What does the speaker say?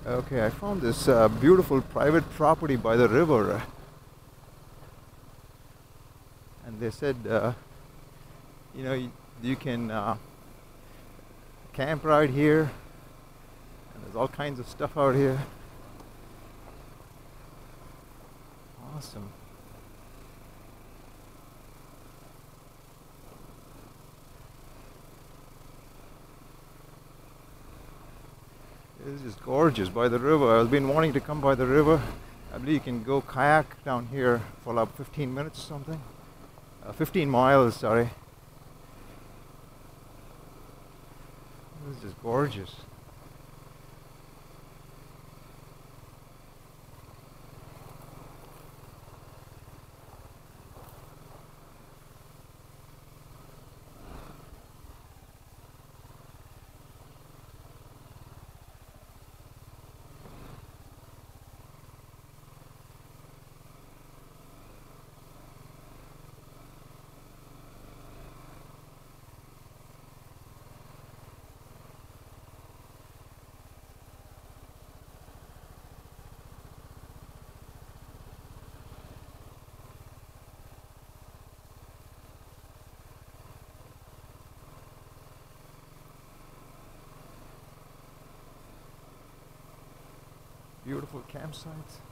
Okay, I found this beautiful private property by the river, and they said, you can camp right here, and there's all kinds of stuff out here. Awesome. It's just gorgeous by the river. I've been wanting to come by the river. I believe you can go kayak down here for about 15 minutes or something. 15 miles, sorry. This is just gorgeous. Beautiful campsites.